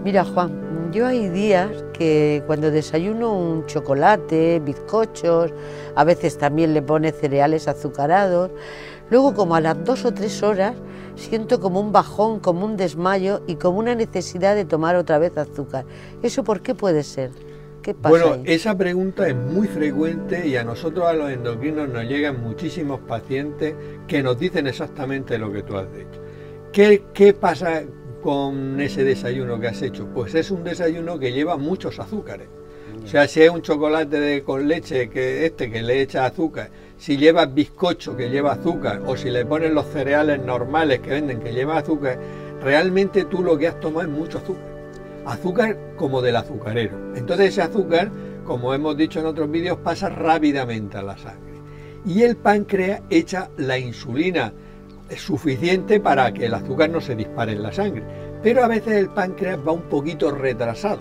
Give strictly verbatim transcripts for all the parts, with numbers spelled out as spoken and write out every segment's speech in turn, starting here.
Mira, Juan, yo hay días que cuando desayuno un chocolate, bizcochos, a veces también le pone cereales azucarados, luego como a las dos o tres horas siento como un bajón, como un desmayo y como una necesidad de tomar otra vez azúcar. ¿Eso por qué puede ser? ¿Qué pasa Bueno, ahí? esa pregunta es muy frecuente y a nosotros, a los endocrinos, nos llegan muchísimos pacientes que nos dicen exactamente lo que tú has dicho. ¿Qué, qué pasa con ese desayuno que has hecho? Pues es un desayuno que lleva muchos azúcares. O sea, si es un chocolate de, con leche, que este que le echa azúcar, si llevas bizcocho que lleva azúcar, o si le pones los cereales normales que venden que lleva azúcar, realmente tú lo que has tomado es mucho azúcar. Azúcar como del azucarero. Entonces ese azúcar, como hemos dicho en otros vídeos, pasa rápidamente a la sangre. Y el páncreas echa la insulina suficiente para que el azúcar no se dispare en la sangre. Pero a veces el páncreas va un poquito retrasado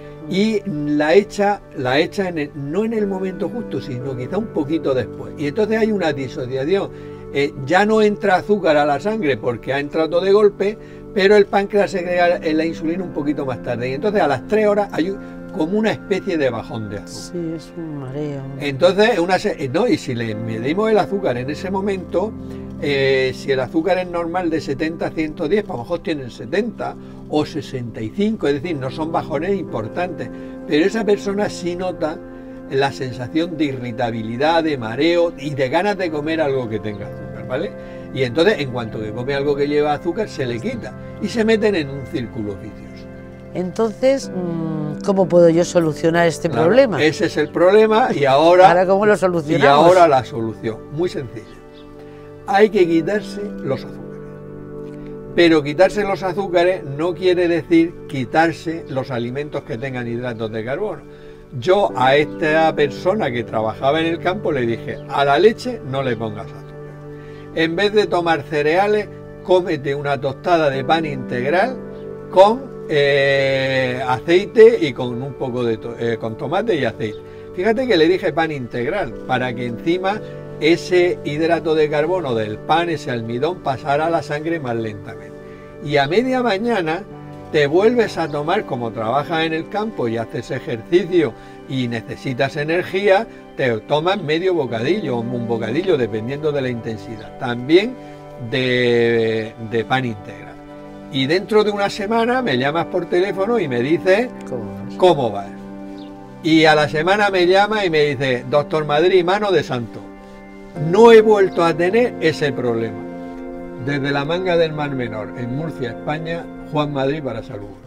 y la echa, la echa en el, no en el momento justo, sino quizá un poquito después. Y entonces hay una disociación. Eh, ya no entra azúcar a la sangre porque ha entrado de golpe, pero el páncreas segrega la insulina un poquito más tarde. Y entonces a las tres horas hay como una especie de bajón de azúcar. Sí, es un mareo. Entonces, una, no, y si le medimos el azúcar en ese momento, eh, si el azúcar es normal de setenta a ciento diez, pues a lo mejor tienen setenta o sesenta y cinco, es decir, no son bajones importantes, pero esa persona sí nota la sensación de irritabilidad, de mareo y de ganas de comer algo que tenga azúcar, ¿vale? Y entonces, en cuanto que come algo que lleva azúcar, se le quita y se meten en un círculo vicioso. Entonces, ¿cómo puedo yo solucionar este claro, problema? Ese es el problema y ahora, ¿Ahora cómo lo solucionamos? Y ahora la solución, muy sencilla. Hay que quitarse los azúcares. Pero quitarse los azúcares no quiere decir quitarse los alimentos que tengan hidratos de carbono. Yo a esta persona que trabajaba en el campo le dije, a la leche no le pongas azúcar. En vez de tomar cereales, cómete una tostada de pan integral con eh, aceite y con un poco de to eh, con tomate y aceite. Fíjate que le dije pan integral, para que encima ese hidrato de carbono del pan, ese almidón, pasara a la sangre más lentamente. Y a media mañana te vuelves a tomar, como trabajas en el campo y haces ejercicio y necesitas energía, te tomas medio bocadillo o un bocadillo, dependiendo de la intensidad, también de, de pan integral. Y dentro de una semana me llamas por teléfono y me dices ¿Cómo, ¿cómo vas? Y a la semana me llama y me dice, doctor Madrid, mano de santo, no he vuelto a tener ese problema. Desde la Manga del Mar Menor, en Murcia, España, Juan Madrid para Salud.